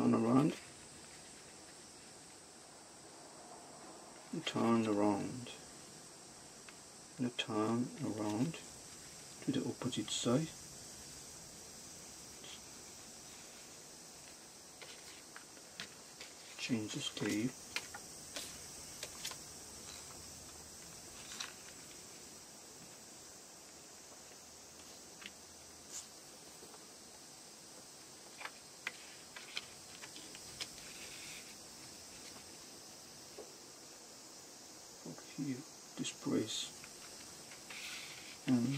turn around, and turn around, and turn around to the opposite side. Change the sleeve. Here, this brace, and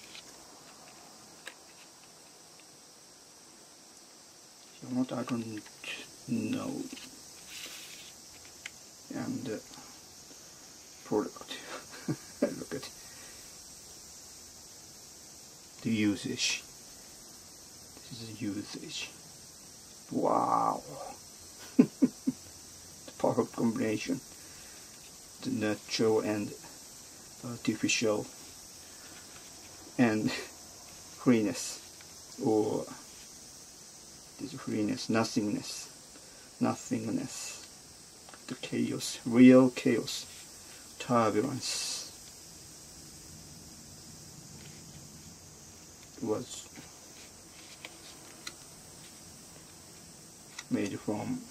what I don't know, and product. Look at the usage. This is usage. Wow. The perfect combination. The natural and artificial, and freeness, or this freeness, nothingness, the chaos, real chaos, turbulence. It was made from